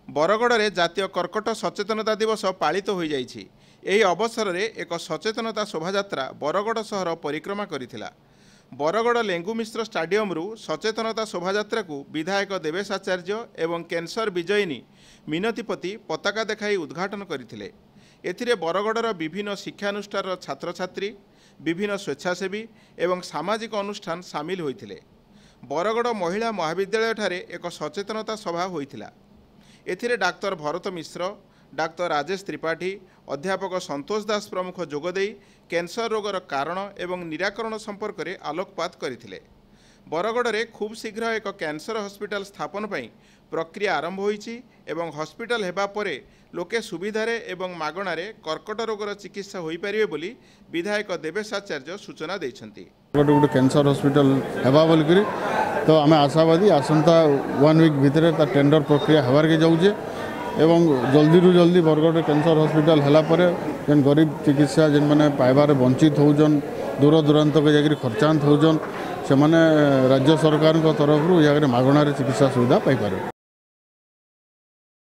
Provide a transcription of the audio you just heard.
बरगड़ में जातीय कर्कट सचेतनता दिवस पालित हो जाइछि। एही अवसर में एक सचेतनता शोभायात्रा बरगड़ सहर परिक्रमा करिथिला। बरगड़ लेंगु मिश्र स्टाडियम रु सचेतनता शोभायात्रा को विधायक देवेश आचार्य एवं कैंसर विजयिनी मिनतीपति पताका देखाई उद्घाटन करथिले। एथिरे बरगड़र विभिन्न शिक्षानुष्ठान छात्र छात्री, विभिन्न स्वेच्छासेवी एवं सामाजिक अनुष्ठान सामिल होइथिले। बरगड़ महिला महाविद्यालय ठारे एक सचेतनता सभा होइथिला। एथिरे डाक्तर भरत मिश्र, डाक्तर राजेश त्रिपाठी, अध्यापक संतोष दास प्रमुख जोगदे कैंसर रोगर कारण एवं निराकरण संपर्क में आलोकपात करथिले। बरगड़ में खूब शीघ्र एक कैंसर हॉस्पिटल स्थापन पई प्रक्रिया आरंभ होईछि एवं हॉस्पिटल हेबा परे लोके सुविधारे एवं मागणारे कर्कट रोगर चिकित्सा होई परिबे बोली विधायक देवेश आचार्य सूचना दैछन्ति। गोटे कैंसर हॉस्पिटल हेबा बोलकरी तो आम आशावादी आसंता 1 वीक भितर टेंडर प्रक्रिया हेबार के जाउछे एवं जल्दी रु जल्दी बरगड़ कैंसर हॉस्पिटल हला परे जेन गरीब चिकित्सा जेन माने पाइबार वंचित होजन, दूर दूरांत के जाकरी खर्चांत होजन, से माने राज्य सरकार तरफ मागणार चिकित्सा सुविधा पाई पारे।